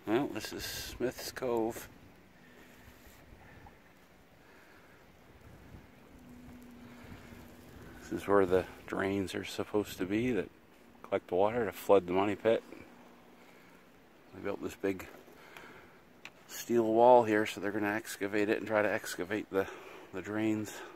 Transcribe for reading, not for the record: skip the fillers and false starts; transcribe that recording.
Well, this is Smith's Cove. This is where the drains are supposed to be that collect the water to flood the money pit. They built this big steel wall here, so they're going to excavate it and try to excavate the drains.